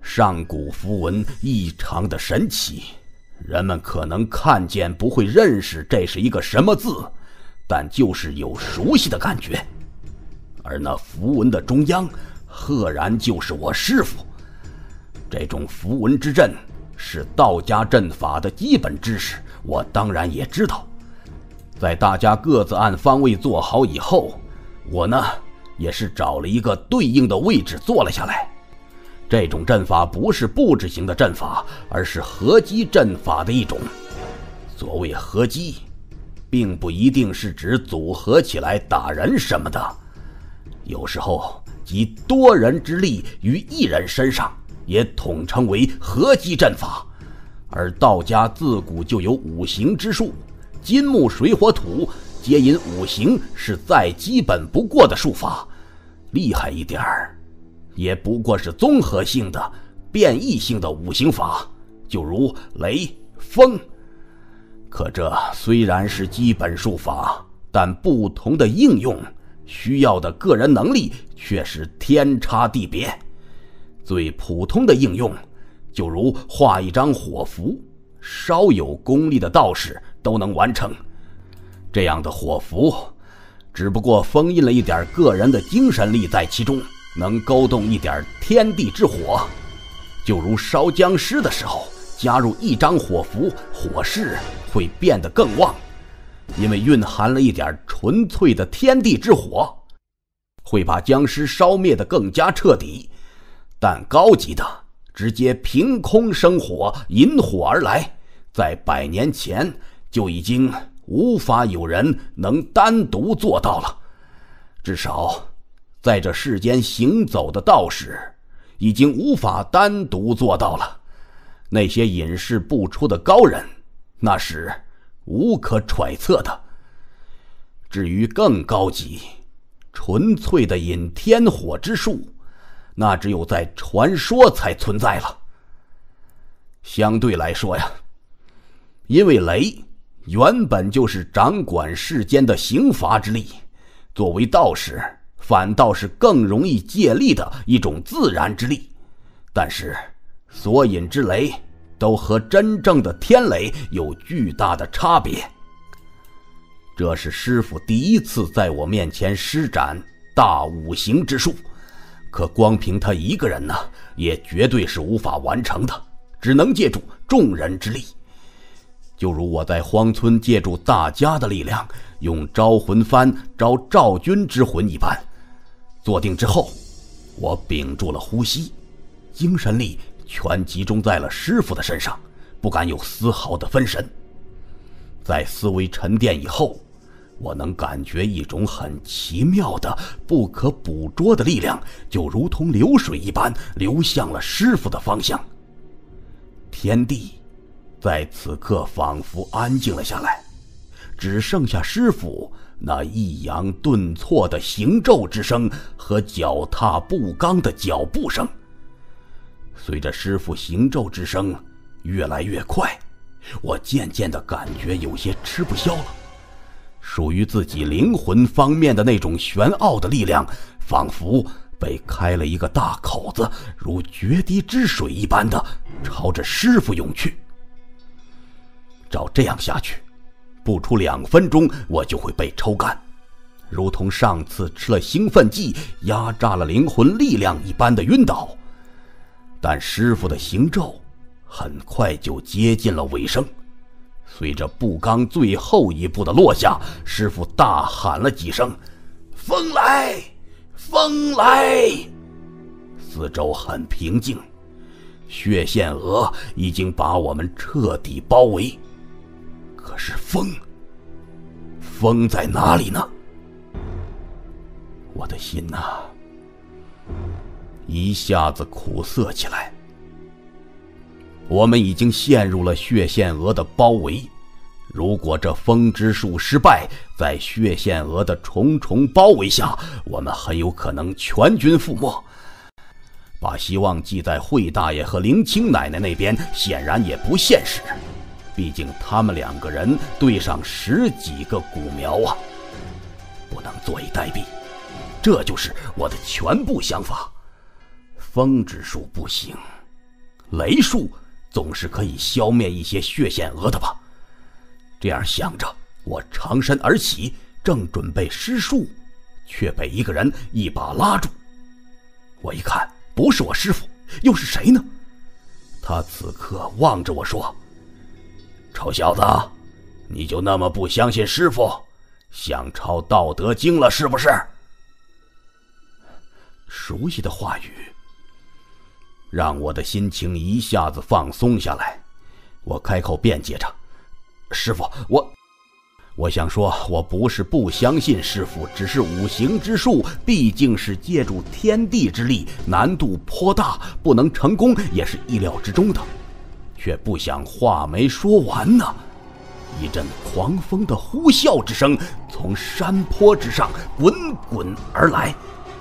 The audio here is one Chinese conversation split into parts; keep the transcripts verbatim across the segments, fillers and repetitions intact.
上古符文异常的神奇，人们可能看见不会认识这是一个什么字，但就是有熟悉的感觉。而那符文的中央赫然就是我师父。这种符文之阵是道家阵法的基本知识，我当然也知道。在大家各自按方位坐好以后，我呢也是找了一个对应的位置坐了下来。这种阵法不是布置型的阵法，而是合击阵法的一种。所谓合击，并不一定是指组合起来打人什么的，有时候集多人之力于一人身上，也统称为合击阵法。而道家自古就有五行之术，金木水火土皆因五行是再基本不过的术法，厉害一点儿也不过是综合性的变异性的五行法，就如雷风。可这虽然是基本术法，但不同的应用需要的个人能力却是天差地别。最普通的应用就如画一张火符，稍有功力的道士都能完成。这样的火符只不过封印了一点个人的精神力在其中，能勾动一点天地之火。就如烧僵尸的时候加入一张火符，火势会变得更旺，因为蕴含了一点纯粹的天地之火，会把僵尸烧灭得更加彻底。但高级的直接凭空生火，引火而来，在百年前就已经无法有人能单独做到了。至少在这世间行走的道士已经无法单独做到了。那些隐世不出的高人，那是无可揣测的。至于更高级纯粹的引天火之术，那只有在传说才存在了。相对来说呀，因为雷原本就是掌管世间的刑罚之力，作为道士反倒是更容易借力的一种自然之力。但是所引之雷都和真正的天雷有巨大的差别。这是师父第一次在我面前施展大五行之术，可光凭他一个人呢，也绝对是无法完成的，只能借助众人之力。就如我在荒村借助大家的力量，用招魂幡招赵军之魂一般。坐定之后，我屏住了呼吸，精神力全集中在了师父的身上，不敢有丝毫的分神。在思维沉淀以后，我能感觉一种很奇妙的不可捕捉的力量，就如同流水一般流向了师父的方向。天地在此刻仿佛安静了下来，只剩下师父那抑扬顿挫的行咒之声和脚踏步钢的脚步声。随着师父行咒之声越来越快，我渐渐地感觉有些吃不消了。属于自己灵魂方面的那种玄奥的力量，仿佛被开了一个大口子，如决堤之水一般的朝着师父涌去。照这样下去，不出两分钟我就会被抽干，如同上次吃了兴奋剂压榨了灵魂力量一般的晕倒。但师父的行咒很快就接近了尾声，随着步钢最后一步的落下，师父大喊了几声：“风来，风来！”四周很平静，血线蛾已经把我们彻底包围。可是风，风在哪里呢？我的心啊，一下子苦涩起来。我们已经陷入了血线蛾的包围，如果这风之术失败，在血线蛾的重重包围下，我们很有可能全军覆没。把希望寄在惠大爷和林青奶奶那边显然也不现实，毕竟他们两个人对上十几个古苗啊！不能坐以待毙，这就是我的全部想法。风之术不行， 雷术总是可以消灭一些血线蛾的吧？这样想着，我长身而起，正准备施术，却被一个人一把拉住。我一看，不是我师父，又是谁呢？他此刻望着我说：“臭小子，你就那么不相信师父，想抄《道德经》了是不是？”熟悉的话语让我的心情一下子放松下来。我开口辩解着：“师父，我……我想说，我不是不相信师父，只是五行之术毕竟是借助天地之力，难度颇大，不能成功也是意料之中的。却不想话没说完呢，一阵狂风的呼啸之声从山坡之上滚滚而来。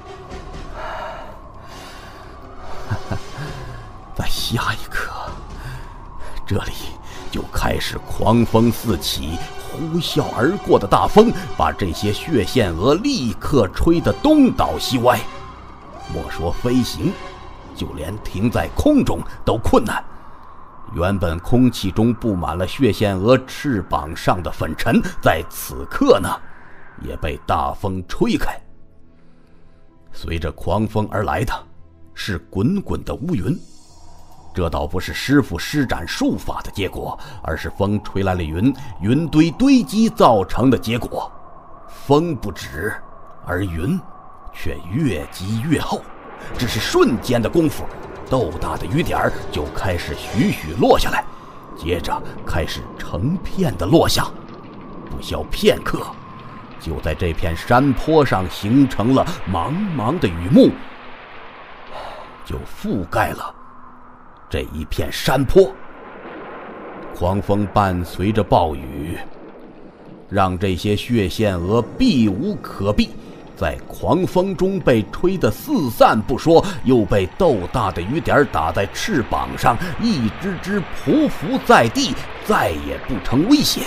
在下一刻，这里就开始狂风四起，呼啸而过的大风把这些血线蛾立刻吹得东倒西歪。莫说飞行，就连停在空中都困难。原本空气中布满了血线蛾翅膀上的粉尘，在此刻呢，也被大风吹开。随着狂风而来的是滚滚的乌云，这倒不是师父施展术法的结果，而是风吹来了云，云堆堆积造成的结果。风不止，而云却越积越厚，只是瞬间的功夫，豆大的雨点就开始徐徐落下来，接着开始成片的落下。不消片刻，就在这片山坡上形成了茫茫的雨幕，就覆盖了这一片山坡。狂风伴随着暴雨，让这些血线蛾避无可避，在狂风中被吹得四散不说，又被豆大的雨点打在翅膀上，一只只匍匐在地，再也不成威胁。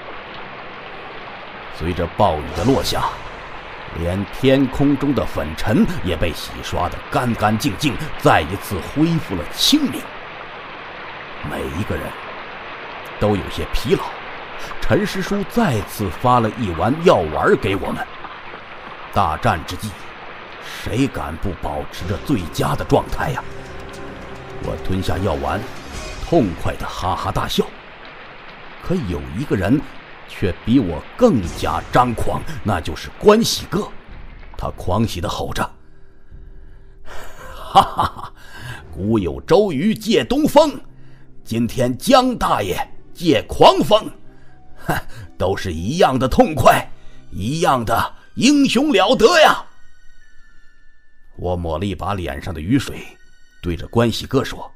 随着暴雨的落下，连天空中的粉尘也被洗刷得干干净净，再一次恢复了清明。每一个人都有些疲劳，陈师叔再次发了一丸药丸给我们。大战之际，谁敢不保持着最佳的状态呀？我吞下药丸，痛快地哈哈大笑。可有一个人却比我更加张狂，那就是关喜哥。他狂喜地吼着：“哈哈哈！古有周瑜借东风，今天江大爷借狂风，哼，都是一样的痛快，一样的英雄了得呀！”我抹了一把脸上的雨水，对着关喜哥说：“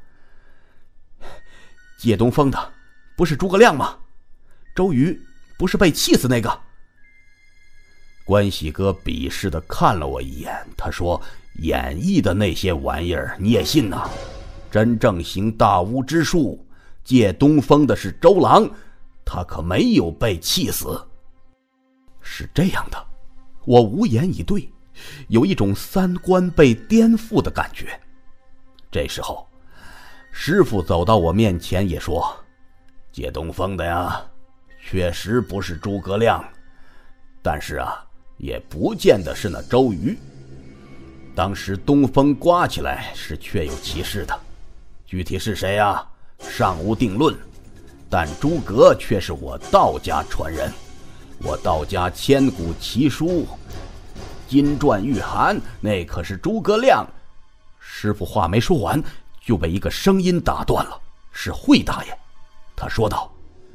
借东风的不是诸葛亮吗？周瑜不是被气死那个？”关喜哥鄙视地看了我一眼，他说：“演绎的那些玩意儿你也信呐？真正行大巫之术，借东风的是周郎，他可没有被气死。”是这样的，我无言以对，有一种三观被颠覆的感觉。这时候，师父走到我面前也说：“借东风的呀，确实不是诸葛亮，但是啊，也不见得是那周瑜。当时东风刮起来是确有其事的，具体是谁啊，尚无定论。但诸葛却是我道家传人，我道家千古奇书金传玉函，那可是诸葛亮。”师父话没说完，就被一个声音打断了，是惠大爷。他说道：“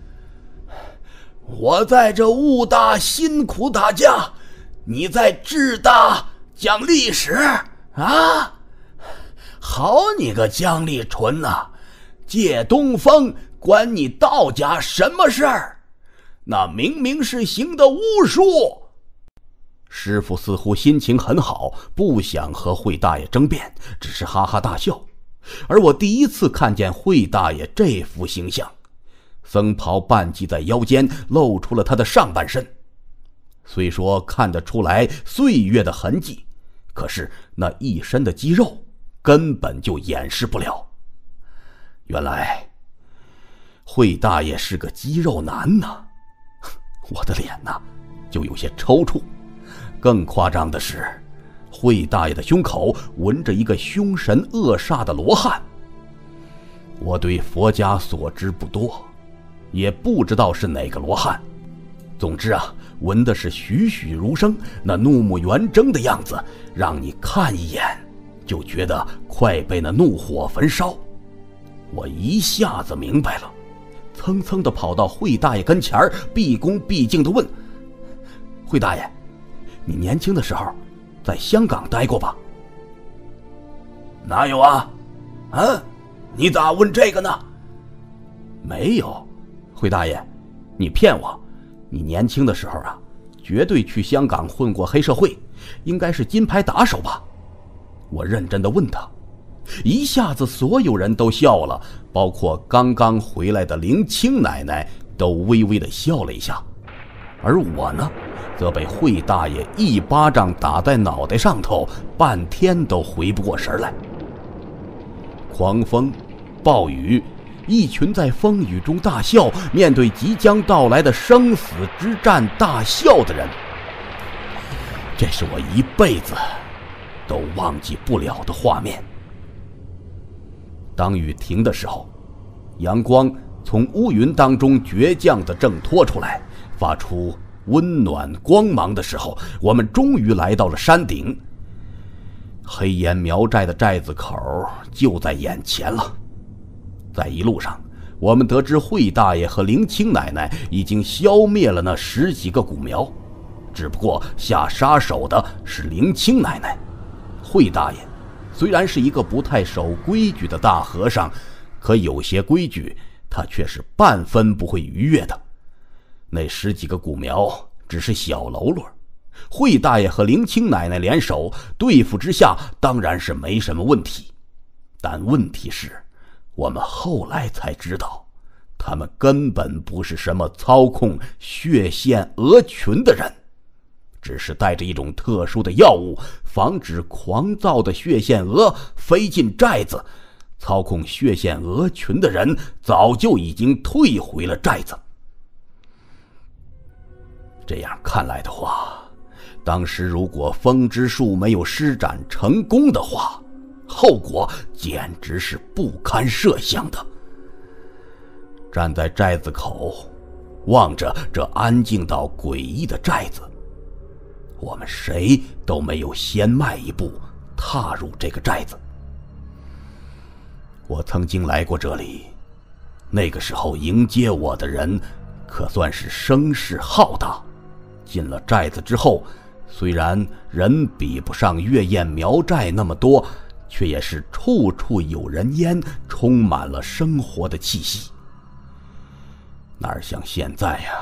我在这武大辛苦打架，你在智大讲历史啊？好你个姜立纯呐、啊！借东风关你道家什么事儿？那明明是行的巫术。”师父似乎心情很好，不想和惠大爷争辩，只是哈哈大笑。而我第一次看见惠大爷这副形象，僧袍半系在腰间，露出了他的上半身。虽说看得出来岁月的痕迹，可是那一身的肌肉根本就掩饰不了。 原来惠大爷是个肌肉男呐！我的脸呐，就有些抽搐。更夸张的是，惠大爷的胸口纹着一个凶神恶煞的罗汉。我对佛家所知不多，也不知道是哪个罗汉。总之啊，纹的是栩栩如生，那怒目圆睁的样子，让你看一眼就觉得快被那怒火焚烧。我一下子明白了，蹭蹭地跑到惠大爷跟前儿，毕恭毕敬地问：惠大爷，你年轻的时候在香港待过吧？ 哪有啊？啊，你咋问这个呢？ 没有，惠大爷，你骗我，你年轻的时候啊，绝对去香港混过黑社会，应该是金牌打手吧？我认真地问他。一下子所有人都笑了，包括刚刚回来的林青奶奶都微微地笑了一下。而我呢，则被惠大爷一巴掌打在脑袋上头，半天都回不过神来。狂风暴雨，一群在风雨中大笑，面对即将到来的生死之战大笑的人，这是我一辈子都忘记不了的画面。当雨停的时候，阳光从乌云当中倔强地挣脱出来，发出温暖光芒的时候，我们终于来到了山顶。黑岩苗寨的寨子口就在眼前了。在一路上，我们得知惠大爷和林青奶奶已经消灭了那十几个古苗，只不过下杀手的是林青奶奶。惠大爷虽然是一个不太守规矩的大和尚，可有些规矩他却是半分不会逾越的。那十几个古苗只是小喽啰，惠大爷和林青奶奶联手对付之下当然是没什么问题。但问题是，我们后来才知道，他们根本不是什么操控血线鹅群的人，只是带着一种特殊的药物，防止狂躁的血线鹅飞进寨子。操控血线鹅群的人早就已经退回了寨子。这样看来的话，当时如果风之术没有施展成功的话，后果简直是不堪设想的。站在寨子口，望着这安静到诡异的寨子，我们谁都没有先迈一步踏入这个寨子。我曾经来过这里，那个时候迎接我的人可算是声势浩大。进了寨子之后，虽然人比不上月燕苗寨那么多，却也是处处有人烟，充满了生活的气息。哪像现在呀，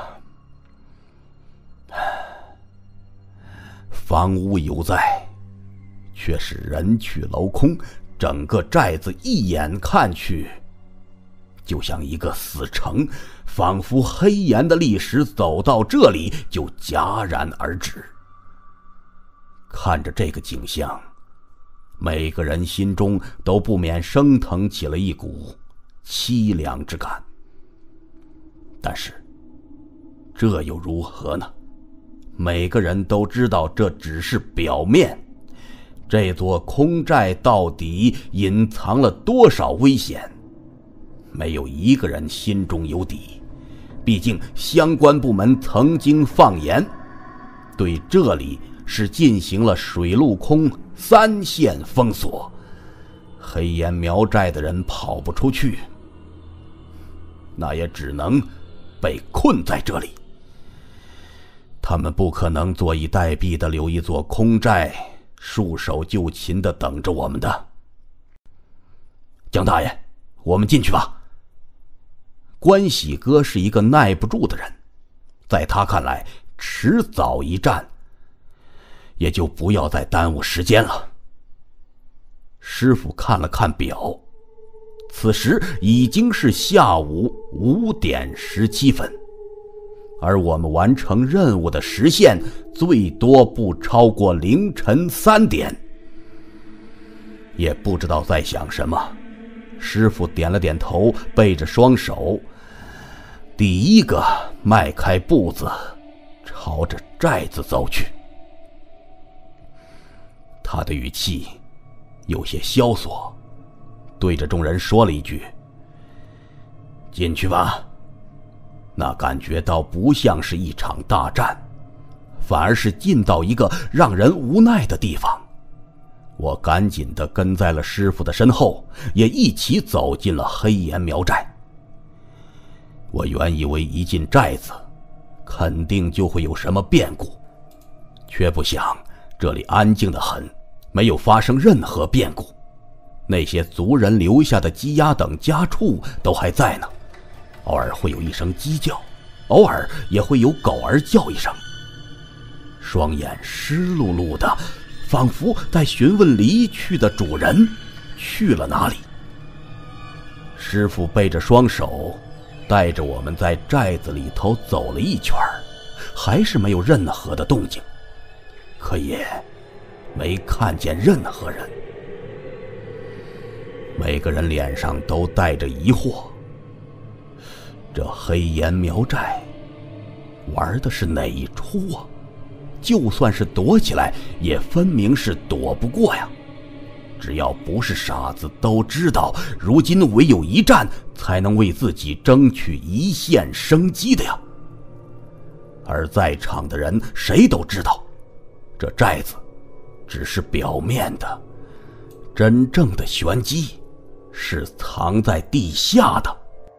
房屋犹在，却是人去楼空，整个寨子一眼看去就像一个死城，仿佛黑岩的历史走到这里就戛然而止。看着这个景象，每个人心中都不免升腾起了一股凄凉之感。但是这又如何呢？每个人都知道这只是表面，这座空寨到底隐藏了多少危险，没有一个人心中有底。毕竟相关部门曾经放言，对这里是进行了水陆空三线封锁，黑岩苗寨的人跑不出去，那也只能被困在这里。他们不可能坐以待毙的留一座空寨，束手就擒的等着我们的。江大爷，我们进去吧。关喜哥是一个耐不住的人，在他看来，迟早一战，也就不要再耽误时间了。师傅看了看表，此时已经是下午五点十七分，而我们完成任务的时限最多不超过凌晨三点。也不知道在想什么， 师傅点了点头，背着双手，第一个迈开步子，朝着寨子走去。他的语气有些萧索，对着众人说了一句：“进去吧。”那感觉倒不像是一场大战，反而是进到一个让人无奈的地方。我赶紧地跟在了师傅的身后，也一起走进了黑岩苗寨。我原以为一进寨子肯定就会有什么变故，却不想这里安静得很，没有发生任何变故。那些族人留下的鸡鸭等家畜都还在呢，偶尔会有一声鸡叫，偶尔也会有狗儿叫一声。双眼湿漉漉的，仿佛在询问离去的主人去了哪里。师傅背着双手，带着我们在寨子里头走了一圈，还是没有任何的动静，可也没看见任何人。每个人脸上都带着疑惑，这黑岩苗寨玩的是哪一出啊？就算是躲起来，也分明是躲不过呀。只要不是傻子都知道，如今唯有一战才能为自己争取一线生机的呀。而在场的人谁都知道，这寨子只是表面的，真正的玄机是藏在地下的。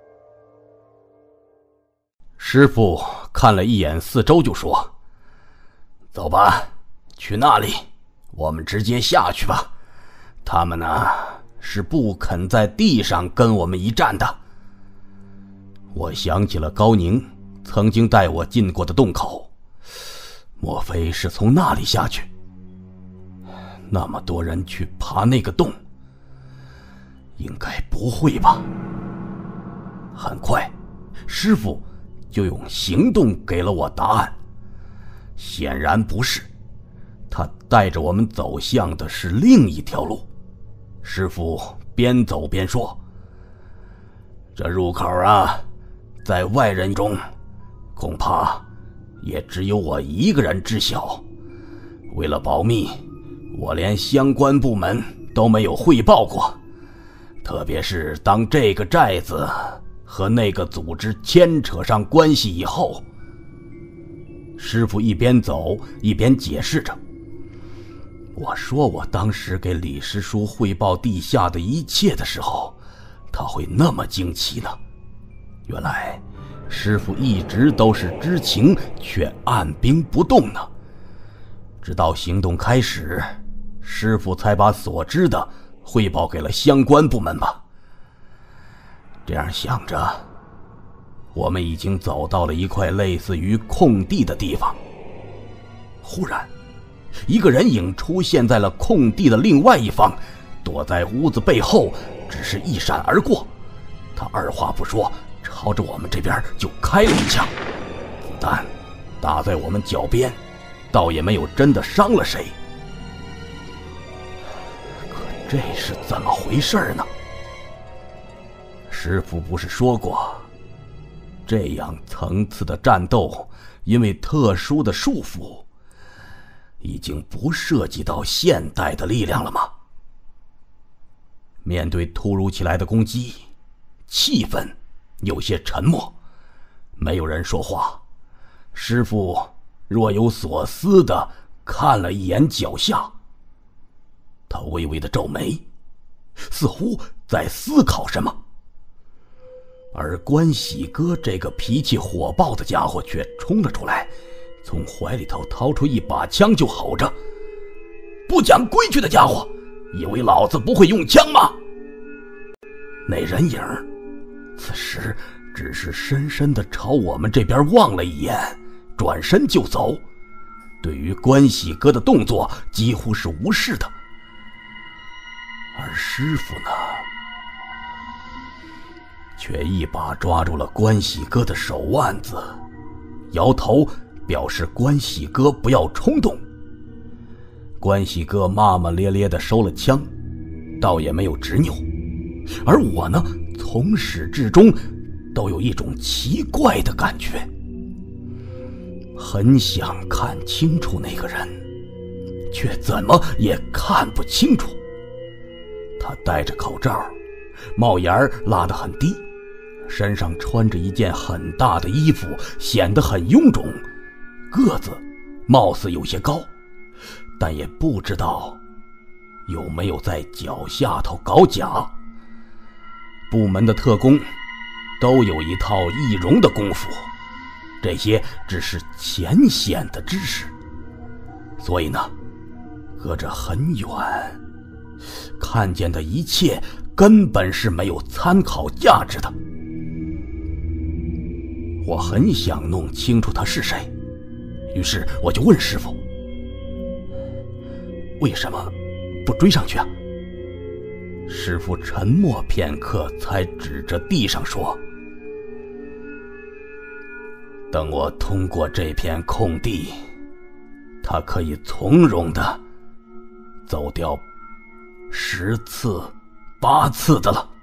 师傅看了一眼四周就说：“走吧，去那里，我们直接下去吧。他们呢，是不肯在地上跟我们一战的。”我想起了高宁曾经带我进过的洞口，莫非是从那里下去？那么多人去爬那个洞，应该不会吧？很快，师傅就用行动给了我答案。显然不是，他带着我们走向的是另一条路。师傅边走边说：“这入口啊，在外人中，恐怕也只有我一个人知晓。为了保密，我连相关部门都没有汇报过。特别是当这个寨子和那个组织牵扯上关系以后。”师傅一边走一边解释着：“我说我当时给李师叔汇报地下的一切的时候，他会那么惊奇呢？原来师傅一直都是知情却按兵不动呢。直到行动开始，师傅才把所知的汇报给了相关部门吧。”这样想着，我们已经走到了一块类似于空地的地方。忽然，一个人影出现在了空地的另外一方，躲在屋子背后，只是一闪而过。他二话不说，朝着我们这边就开了一枪。子弹打在我们脚边，倒也没有真的伤了谁。可这是怎么回事呢？师傅不是说过，这样层次的战斗，因为特殊的束缚，已经不涉及到现代的力量了吗？面对突如其来的攻击，气氛有些沉默，没有人说话。师傅若有所思地看了一眼脚下，他微微地皱眉，似乎在思考什么。而关喜哥这个脾气火爆的家伙却冲了出来，从怀里头掏出一把枪就吼着：“不讲规矩的家伙，以为老子不会用枪吗？”那人影此时只是深深地朝我们这边望了一眼，转身就走，对于关喜哥的动作几乎是无视的。而师傅呢，却一把抓住了关喜哥的手腕子，摇头表示关喜哥不要冲动。关喜哥骂骂咧咧地收了枪，倒也没有执拗， 而我呢，从始至终都有一种奇怪的感觉，很想看清楚那个人，却怎么也看不清楚。他戴着口罩，帽檐拉得很低，身上穿着一件很大的衣服，显得很臃肿，个子貌似有些高，但也不知道有没有在脚下头搞假。部门的特工都有一套易容的功夫，这些只是浅显的知识，所以呢，隔着很远，看见的一切根本是没有参考价值的。我很想弄清楚他是谁，于是我就问师傅，为什么不追上去啊？师傅沉默片刻，才指着地上说，等我通过这片空地，他可以从容地走掉十次八次的了。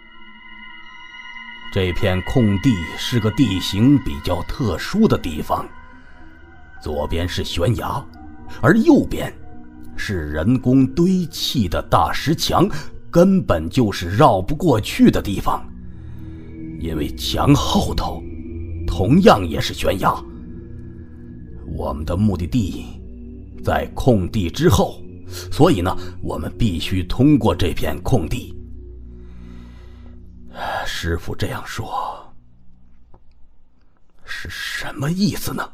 这片空地是个地形比较特殊的地方，左边是悬崖，而右边是人工堆砌的大石墙，根本就是绕不过去的地方。因为墙后头同样也是悬崖，我们的目的地在空地之后，所以呢，我们必须通过这片空地。师傅这样说，是什么意思呢？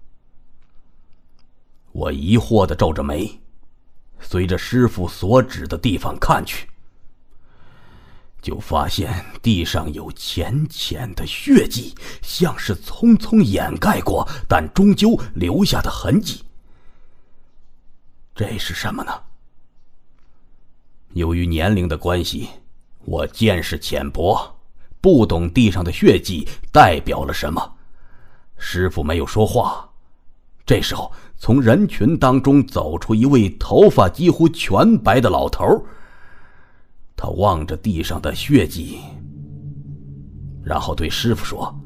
我疑惑地皱着眉，随着师傅所指的地方看去，就发现地上有浅浅的血迹，像是匆匆掩盖过，但终究留下的痕迹。这是什么呢？由于年龄的关系，我见识浅薄，不懂地上的血迹代表了什么。师傅没有说话。这时候，从人群当中走出一位头发几乎全白的老头，他望着地上的血迹，然后对师傅说，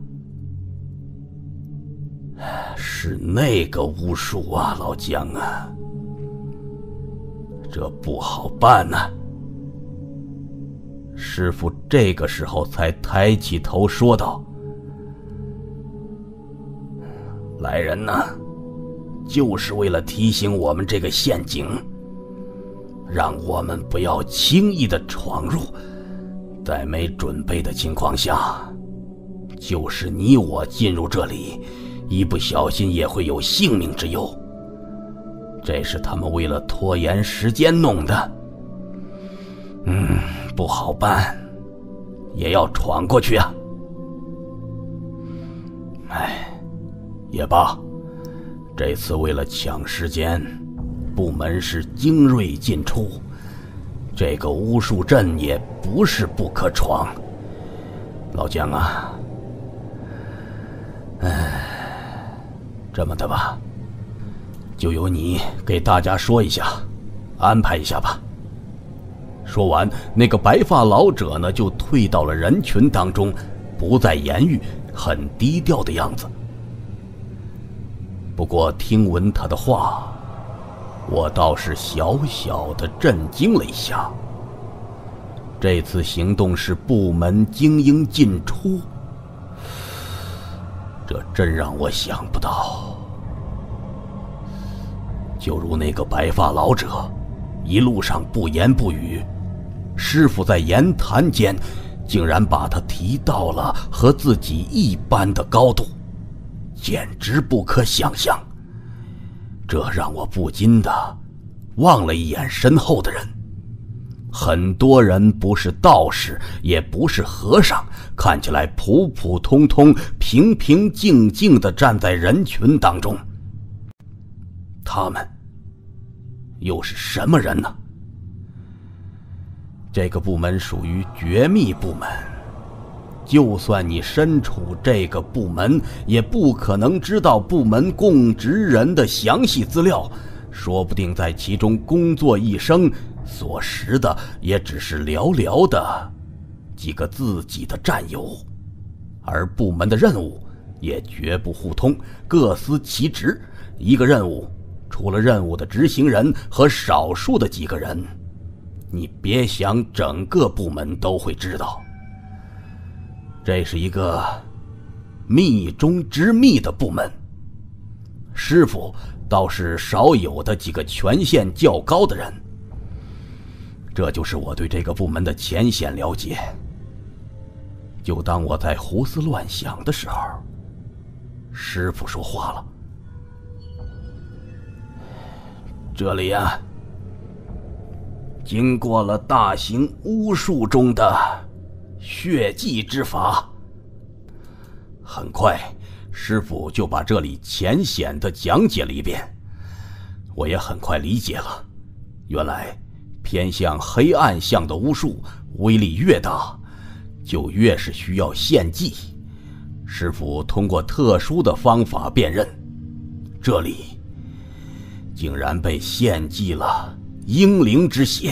是那个巫术啊，老姜啊，这不好办啊。师傅这个时候才抬起头说道，来人呐，就是为了提醒我们这个陷阱，让我们不要轻易的闯入，在没准备的情况下，就是你我进入这里，一不小心也会有性命之忧。这是他们为了拖延时间弄的。嗯，不好办，也要闯过去啊。哎，也罢，这次为了抢时间，部门是精锐尽出，这个巫术阵也不是不可闯。老姜啊，哎，这么的吧，就由你给大家说一下，安排一下吧。说完，那个白发老者呢，就退到了人群当中，不再言语，很低调的样子。不过听闻他的话，我倒是小小的震惊了一下。这次行动是部门精英进出，这真让我想不到。就如那个白发老者，一路上不言不语，师傅在言谈间竟然把他提到了和自己一般的高度，简直不可想象。这让我不禁的望了一眼身后的人，很多人不是道士，也不是和尚，看起来普普通通，平平静静地站在人群当中。他们又是什么人呢？这个部门属于绝密部门，就算你身处这个部门，也不可能知道部门供职人的详细资料，说不定在其中工作一生，所识的也只是寥寥的几个自己的战友，而部门的任务也绝不互通，各司其职。一个任务除了任务的执行人和少数的几个人，你别想整个部门都会知道。这是一个密中之密的部门，师傅倒是少有的几个权限较高的人。这就是我对这个部门的浅显了解。就当我在胡思乱想的时候，师傅说话了：“这里啊，经过了大型巫术中的血祭之法。”很快，师傅就把这里浅显地讲解了一遍。我也很快理解了，原来偏向黑暗向的巫术威力越大，就越是需要献祭。师傅通过特殊的方法辨认，这里竟然被献祭了婴灵之血。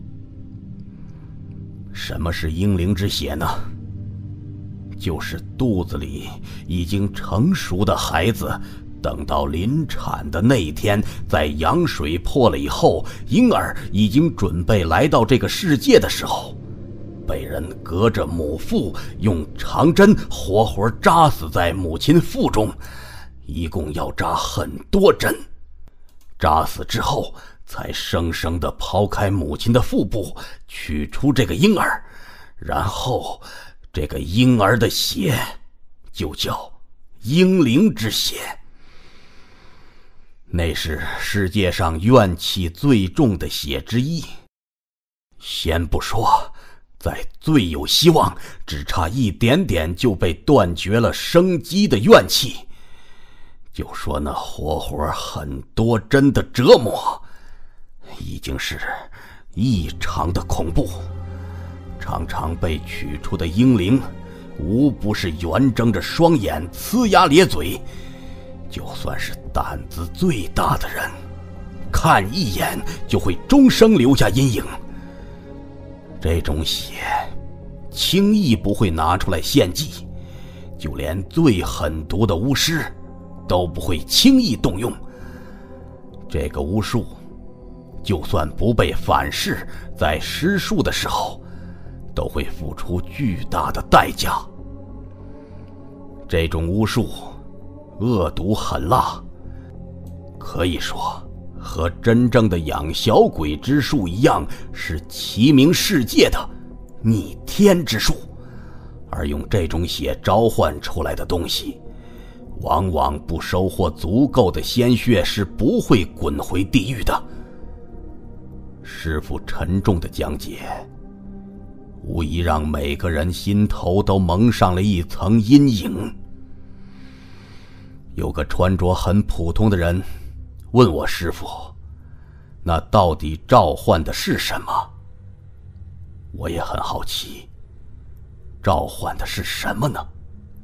什么是婴灵之血呢？就是肚子里已经成熟的孩子，等到临产的那一天，在羊水破了以后，婴儿已经准备来到这个世界的时候，被人隔着母腹用长针活活扎死在母亲腹中，一共要扎很多针。扎死之后，才生生地抛开母亲的腹部，取出这个婴儿，然后这个婴儿的血就叫婴灵之血。那是世界上怨气最重的血之一。先不说在最有希望，只差一点点就被断绝了生机的怨气，就说那活活很多针的折磨，已经是异常的恐怖。常常被取出的婴灵，无不是圆睁着双眼，呲牙咧嘴。就算是胆子最大的人，看一眼就会终生留下阴影。这种血轻易不会拿出来献祭，就连最狠毒的巫师都不会轻易动用。这个巫术就算不被反噬，在施术的时候都会付出巨大的代价。这种巫术恶毒狠辣，可以说和真正的养小鬼之术一样，是齐名世界的逆天之术。而用这种血召唤出来的东西，往往不收获足够的鲜血是不会滚回地狱的。师父沉重的讲解，无疑让每个人心头都蒙上了一层阴影。有个穿着很普通的人问我师父，那到底召唤的是什么？我也很好奇，召唤的是什么呢？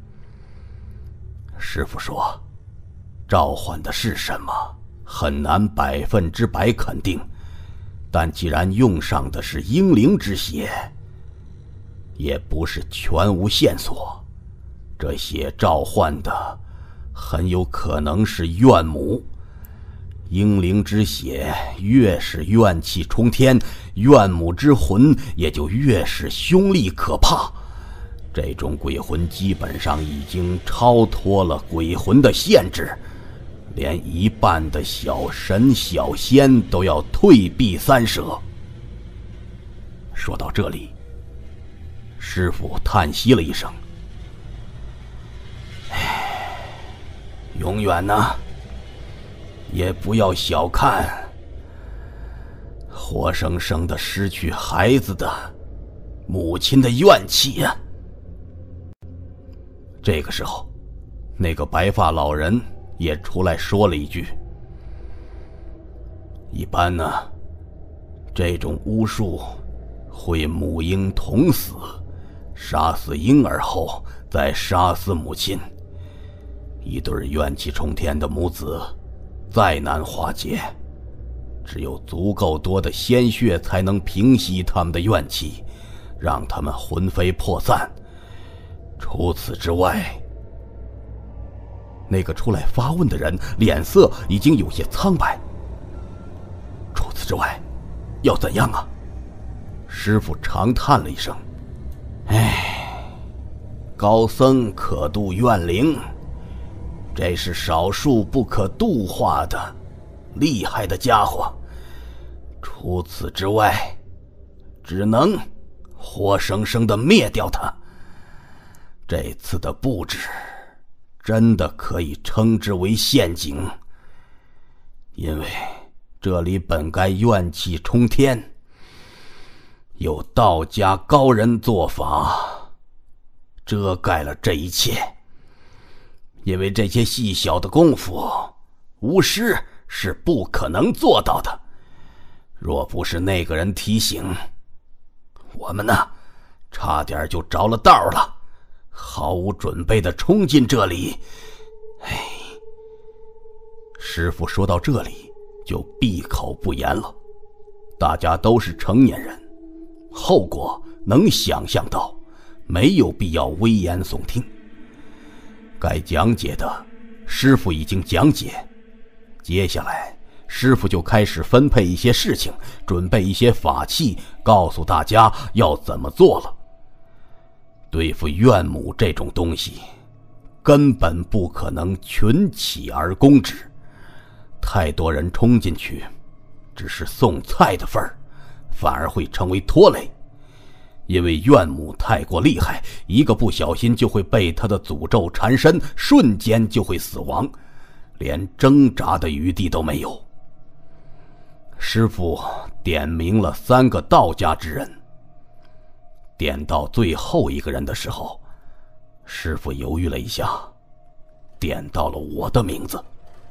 师父说，召唤的是什么很难百分之百肯定，但既然用上的是婴灵之血，也不是全无线索。这血召唤的很有可能是怨母。婴灵之血越是怨气冲天，怨母之魂也就越是凶厉可怕。这种鬼魂基本上已经超脱了鬼魂的限制，连一半的小神小仙都要退避三舍。说到这里，师父叹息了一声，唉，永远呢也不要小看活生生的失去孩子的母亲的怨气呀。这个时候，那个白发老人也出来说了一句，一般呢，这种巫术会母婴同死，杀死婴儿后再杀死母亲。一对怨气冲天的母子再难化解，只有足够多的鲜血才能平息他们的怨气， 让他们魂飞魄散。除此之外……那个出来发问的人脸色已经有些苍白。除此之外，要怎样啊？师父长叹了一声：“唉，高僧可度怨灵，这是少数不可度化的厉害的家伙。除此之外，只能活生生的灭掉他。这次的布置真的可以称之为陷阱，因为这里本该怨气冲天，有道家高人做法遮盖了这一切。因为这些细小的功夫，巫师是不可能做到的。若不是那个人提醒，我们呢，差点就着了道了。毫无准备地冲进这里。唉，师父说到这里就闭口不言了。大家都是成年人，后果能想象到，没有必要危言耸听。该讲解的师父已经讲解，接下来师父就开始分配一些事情，准备一些法器，告诉大家要怎么做了。对付怨母这种东西，根本不可能群起而攻之。太多人冲进去，只是送菜的份儿，反而会成为拖累。因为怨母太过厉害，一个不小心就会被他的诅咒缠身，瞬间就会死亡，连挣扎的余地都没有。师父点名了三个道家之人。点到最后一个人的时候，师父犹豫了一下，点到了我的名字。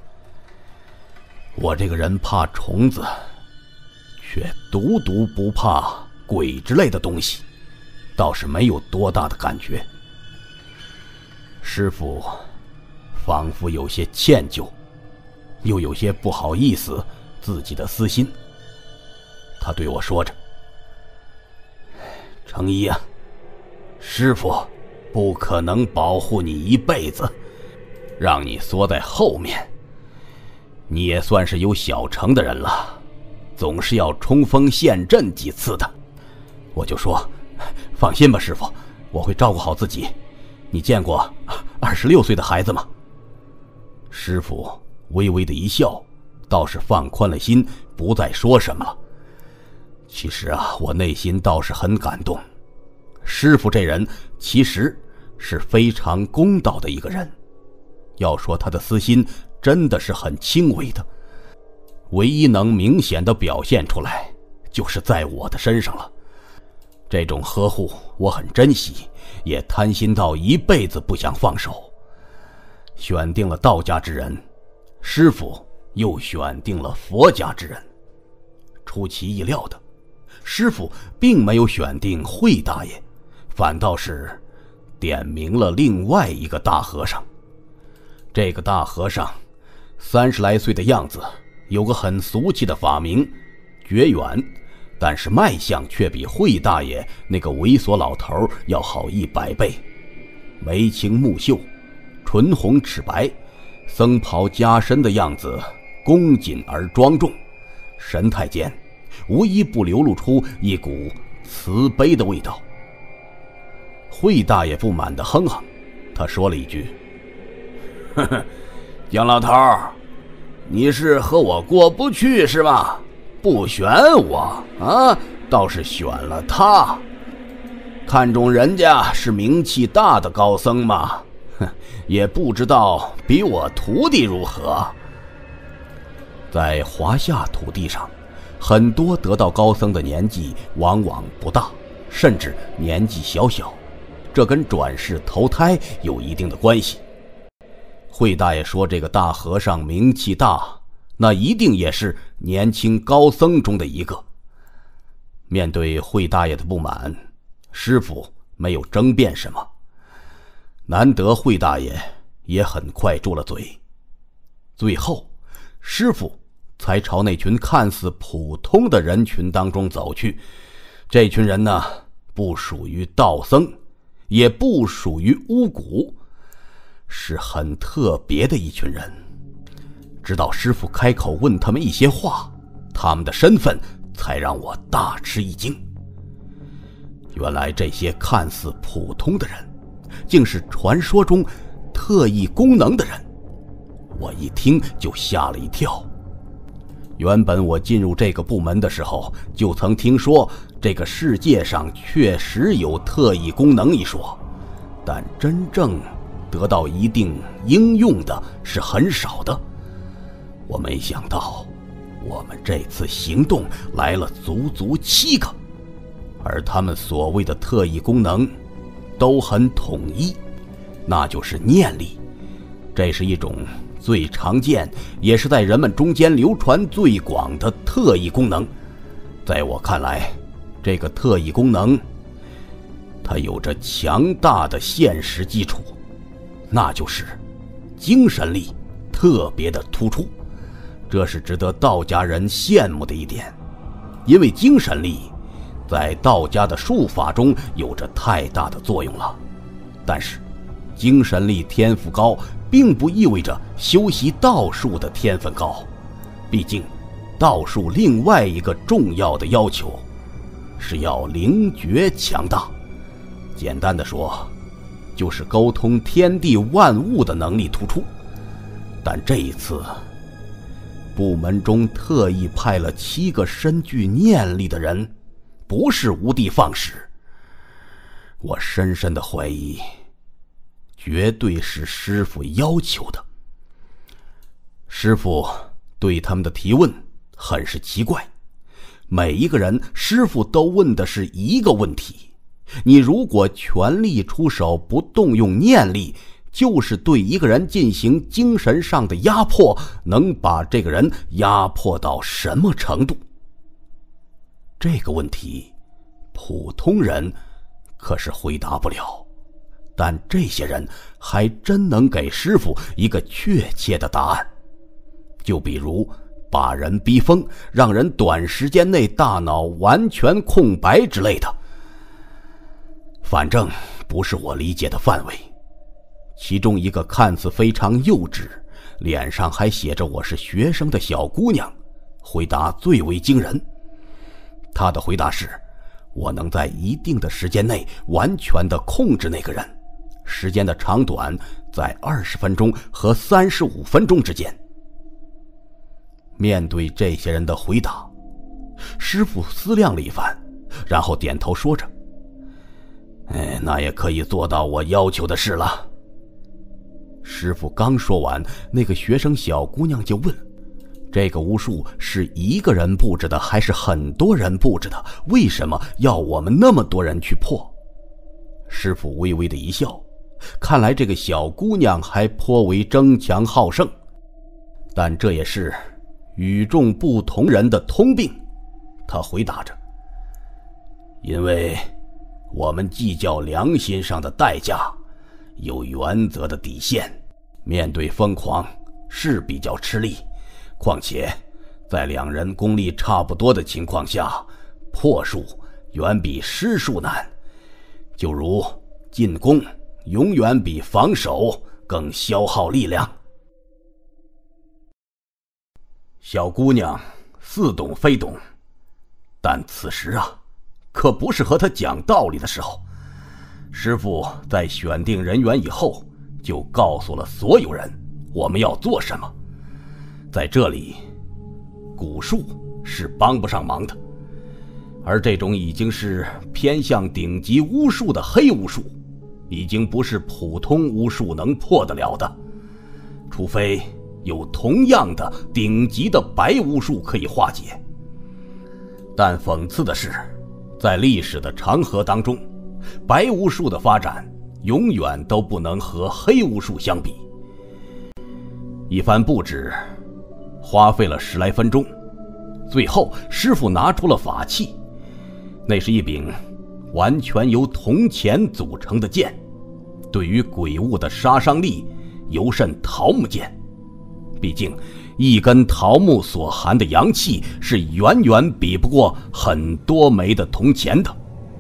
我这个人怕虫子，却独独不怕鬼之类的东西，倒是没有多大的感觉。师父仿佛有些歉疚，又有些不好意思自己的私心。他对我说着：“程一啊，师父不可能保护你一辈子，让你缩在后面。你也算是有小成的人了，总是要冲锋陷阵几次的。”我就说：“放心吧，师父，我会照顾好自己。你见过二十六岁的孩子吗？”师父微微的一笑，倒是放宽了心，不再说什么了。其实啊，我内心倒是很感动。师父这人其实是非常公道的一个人，要说他的私心真的是很轻微的，唯一能明显的表现出来就是在我的身上了。这种呵护我很珍惜，也贪心到一辈子不想放手。选定了道家之人，师父又选定了佛家之人。出其意料的，师父并没有选定慧大爷，反倒是点名了另外一个大和尚。这个大和尚三十来岁的样子，有个很俗气的法名觉远，但是脉象却比慧大爷那个猥琐老头要好一百倍。眉清目秀，唇红齿白，僧袍加身的样子恭谨而庄重，神态间无一不流露出一股慈悲的味道。慧大爷不满地哼哼，他说了一句：“呵呵，姜老头，你是和我过不去是吧？不选我啊，倒是选了他。看中人家是名气大的高僧嘛，哼，也不知道比我徒弟如何。”在华夏土地上，很多得道高僧的年纪往往不大，甚至年纪小小，这跟转世投胎有一定的关系。慧大爷说这个大和尚名气大，那一定也是年轻高僧中的一个。面对慧大爷的不满，师父没有争辩什么。难得慧大爷也很快住了嘴。最后，师父才朝那群看似普通的人群当中走去。这群人呢， 不属于道僧，也不属于巫蛊，是很特别的一群人。直到师父开口问他们一些话，他们的身份才让我大吃一惊。原来这些看似普通的人，竟是传说中特异功能的人。我一听就吓了一跳。原本我进入这个部门的时候，就曾听说这个世界上确实有特异功能一说，但真正得到一定应用的是很少的。我没想到我们这次行动来了足足七个，而他们所谓的特异功能都很统一，那就是念力。这是一种最常见，也是在人们中间流传最广的特异功能。在我看来，这个特异功能它有着强大的现实基础，那就是精神力特别的突出。这是值得道家人羡慕的一点，因为精神力在道家的术法中有着太大的作用了。但是精神力天赋高并不意味着修习道术的天分高，毕竟道术另外一个重要的要求是要灵觉强大。简单的说，就是沟通天地万物的能力突出。但这一次部门中特意派了七个身具念力的人，不是无的放矢。我深深的怀疑，绝对是师父要求的。师父对他们的提问很是奇怪，每一个人师父都问的是一个问题：你如果全力出手，不动用念力，就是对一个人进行精神上的压迫，能把这个人压迫到什么程度？这个问题普通人可是回答不了，但这些人还真能给师父一个确切的答案。就比如把人逼疯，让人短时间内大脑完全空白之类的，反正不是我理解的范围。其中一个看似非常幼稚，脸上还写着我是学生的小姑娘，回答最为惊人。她的回答是，我能在一定的时间内完全的控制那个人，时间的长短在二十分钟和三十五分钟之间。面对这些人的回答，师父思量了一番，然后点头说着：哎，那也可以做到我要求的事了。师父刚说完，那个学生小姑娘就问：这个巫术是一个人布置的还是很多人布置的？为什么要我们那么多人去破？师父微微的一笑，看来这个小姑娘还颇为争强好胜，但这也是与众不同人的通病。她回答着：因为我们计较良心上的代价，有原则的底线，面对疯狂是比较吃力，况且在两人功力差不多的情况下，破术远比施术难。就如进攻永远比防守更消耗力量。小姑娘似懂非懂，但此时啊，可不是和她讲道理的时候。师父在选定人员以后，就告诉了所有人我们要做什么。在这里，蛊术是帮不上忙的，而这种已经是偏向顶级巫术的黑巫术，已经不是普通巫术能破得了的，除非有同样的顶级的白巫术可以化解。但讽刺的是，在历史的长河当中，白巫术的发展永远都不能和黑巫术相比。一番布置花费了十来分钟，最后师父拿出了法器，那是一柄完全由铜钱组成的剑，对于鬼物的杀伤力尤甚桃木剑。毕竟一根桃木所含的阳气是远远比不过很多枚的铜钱的。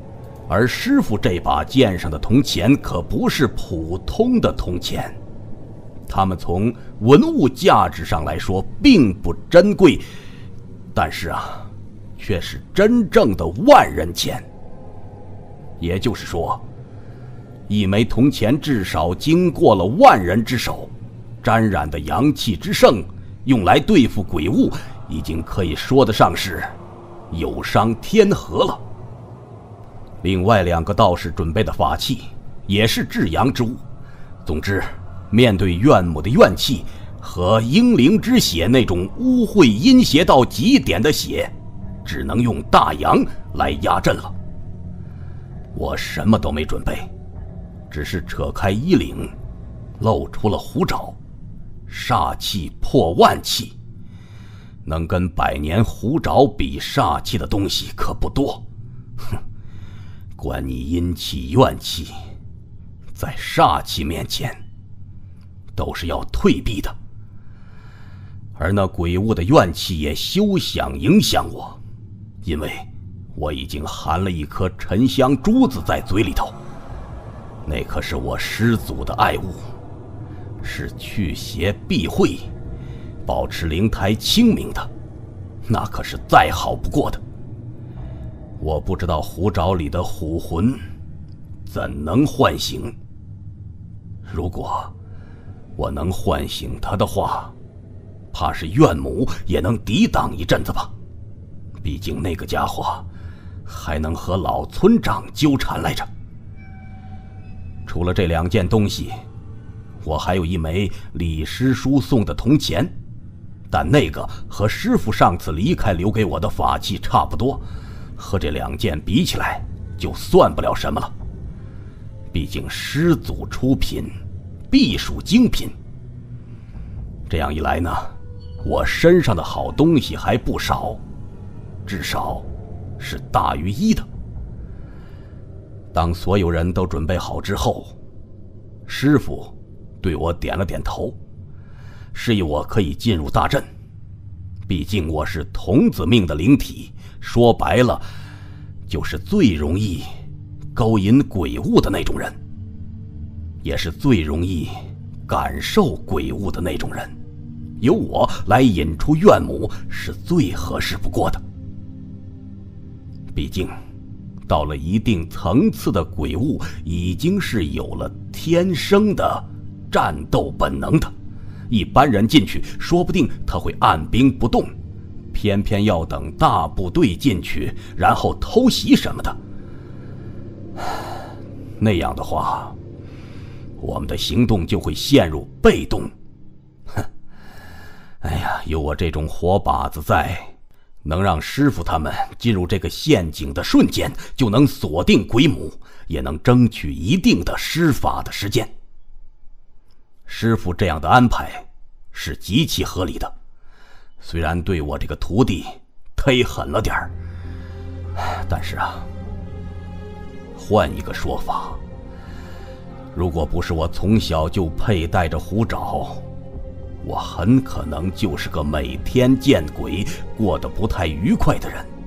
而师傅这把剑上的铜钱可不是普通的铜钱，它们从文物价值上来说并不珍贵，但是啊，却是真正的万人钱。也就是说，一枚铜钱至少经过了万人之手，沾染的阳气之盛，用来对付鬼物，已经可以说得上是有伤天和了。另外两个道士准备的法器也是至阳之物。总之，面对怨母的怨气和英灵之血那种污秽阴邪到极点的血，只能用大阳来压阵了。我什么都没准备，只是扯开衣领，露出了虎爪，煞气破万气。能跟百年虎爪比煞气的东西可不多。哼，管你阴气怨气，在煞气面前都是要退避的。而那鬼物的怨气也休想影响我，因为我已经含了一颗沉香珠子在嘴里头，那可是我师祖的爱物，是去邪避秽，保持灵台清明的，那可是再好不过的。我不知道虎爪里的虎魂怎能唤醒，如果我能唤醒他的话，怕是怨母也能抵挡一阵子吧。毕竟那个家伙还能和老村长纠缠来着。除了这两件东西，我还有一枚李师叔送的铜钱，但那个和师傅上次离开留给我的法器差不多，和这两件比起来就算不了什么了。毕竟师祖出品必属精品。这样一来呢，我身上的好东西还不少，至少是大于一的。当所有人都准备好之后，师傅对我点了点头，示意我可以进入大阵。毕竟我是童子命的灵体，说白了就是最容易勾引鬼物的那种人，也是最容易感受鬼物的那种人。由我来引出怨母是最合适不过的。毕竟到了一定层次的鬼物已经是有了天生的战斗本能的，一般人进去说不定他会按兵不动，偏偏要等大部队进去然后偷袭什么的。那样的话，我们的行动就会陷入被动。哼，哎呀，有我这种活靶子在，能让师傅他们进入这个陷阱的瞬间就能锁定鬼母，也能争取一定的施法的时间。师傅这样的安排是极其合理的，虽然对我这个徒弟忒狠了点儿，但是啊，换一个说法，如果不是我从小就佩戴着虎爪，我很可能就是个每天见鬼过得不太愉快的人。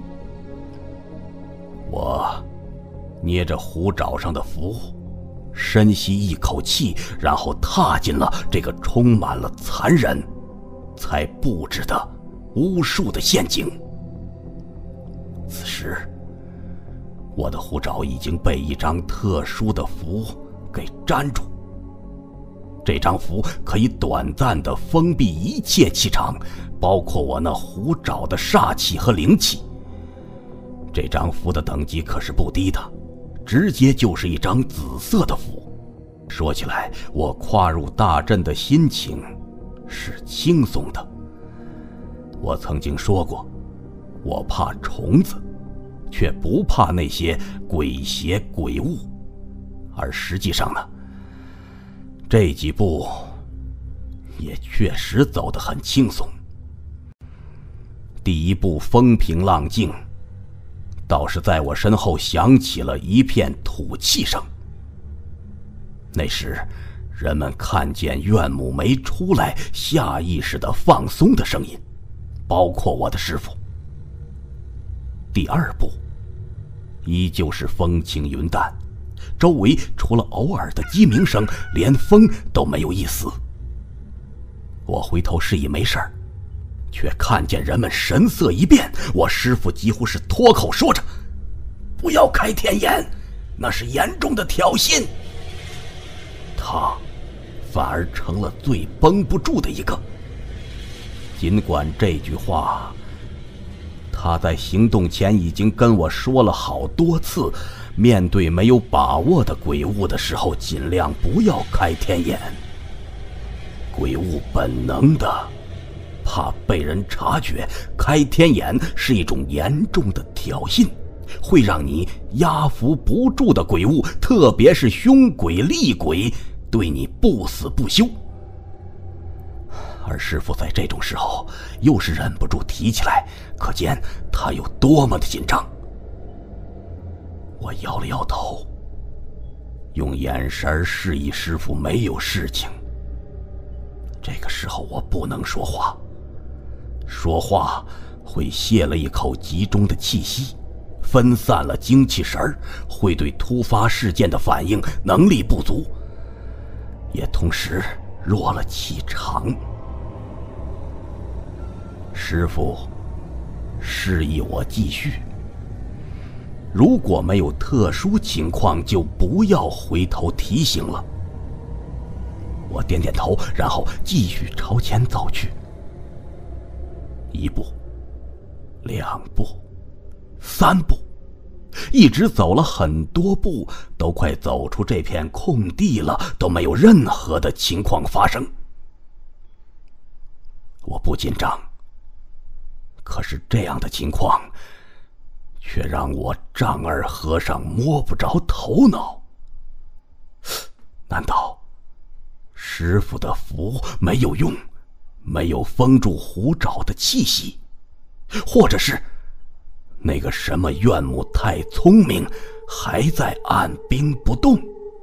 我捏着虎爪上的符，深吸一口气，然后踏进了这个充满了残忍才布置的巫术的陷阱。此时我的虎爪已经被一张特殊的符给粘住，这张符可以短暂地封闭一切气场，包括我那虎爪的煞气和灵气。这张符的等级可是不低的，直接就是一张紫色的符。说起来，我跨入大阵的心情是轻松的。我曾经说过，我怕虫子，却不怕那些鬼邪鬼物。而实际上呢，这几步也确实走得很轻松。第一步风平浪静，倒是在我身后响起了一片吐气声。那时人们看见怨母没出来，下意识地放松的声音，包括我的师父。第二步依旧是风轻云淡，周围除了偶尔的鸡鸣声，连风都没有一丝。我回头示意没事儿，却看见人们神色一变，我师父几乎是脱口说着：“ 不要开天眼，那是严重的挑衅。” 他反而成了最绷不住的一个。尽管这句话他在行动前已经跟我说了好多次，面对没有把握的鬼物的时候，尽量不要开天眼。鬼物本能的怕被人察觉，开天眼是一种严重的挑衅，会让你压服不住的鬼物，特别是凶鬼厉鬼，对你不死不休。而师父在这种时候又是忍不住提起来，可见他有多么的紧张。我摇了摇头，用眼神示意师父没有事情。这个时候我不能说话，说话会泄了一口集中的气息，分散了精气神儿，会对突发事件的反应能力不足，也同时弱了气场。师父示意我继续，如果没有特殊情况，就不要回头提醒了。我点点头，然后继续朝前走去。一步，两步，三步，一直走了很多步，都快走出这片空地了，都没有任何的情况发生。我不紧张，可是这样的情况却让我丈二和尚摸不着头脑。难道师父的符没有用，没有封住虎爪的气息，或者是那个什么怨母太聪明，还在按兵不动？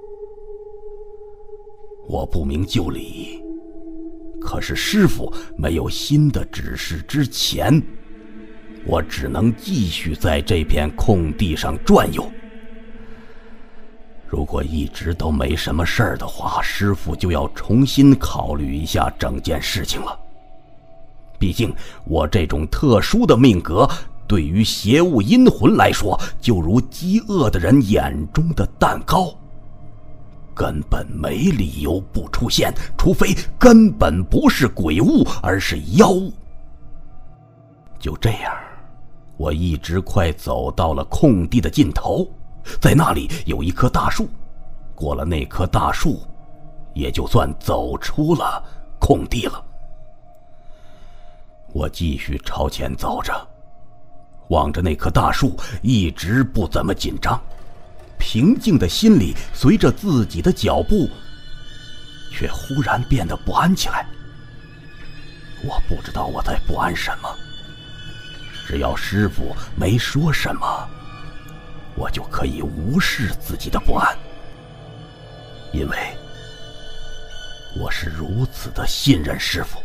我不明就里，可是师父没有新的指示之前，我只能继续在这片空地上转悠。如果一直都没什么事儿的话，师父就要重新考虑一下整件事情了。毕竟我这种特殊的命格，对于邪物阴魂来说，就如饥饿的人眼中的蛋糕，根本没理由不出现，除非根本不是鬼物，而是妖物。就这样，我一直快走到了空地的尽头，在那里有一棵大树，过了那棵大树，也就算走出了空地了。我继续朝前走着，望着那棵大树，一直不怎么紧张，平静的心里随着自己的脚步却忽然变得不安起来。我不知道我在不安什么，只要师父没说什么，我就可以无视自己的不安，因为我是如此的信任师父。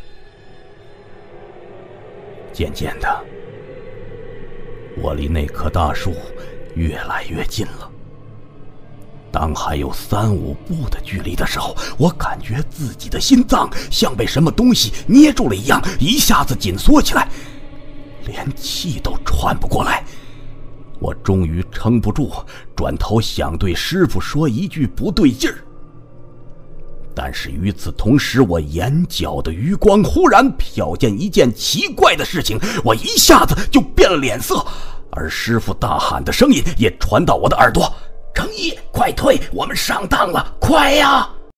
渐渐的，我离那棵大树越来越近了。当还有三五步的距离的时候，我感觉自己的心脏像被什么东西捏住了一样，一下子紧缩起来，连气都喘不过来。我终于撑不住，转头想对师父说一句不对劲儿，但是与此同时，我眼角的余光忽然瞟见一件奇怪的事情，我一下子就变了脸色，而师父大喊的声音也传到我的耳朵：“程一，快退，我们上当了，快呀！”